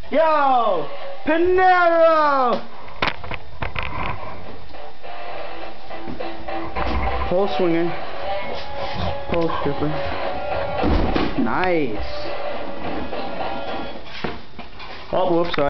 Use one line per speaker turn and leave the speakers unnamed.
Yo! Panero! Pole swinger. Pole stripper. Nice. Oh, whoops, sorry.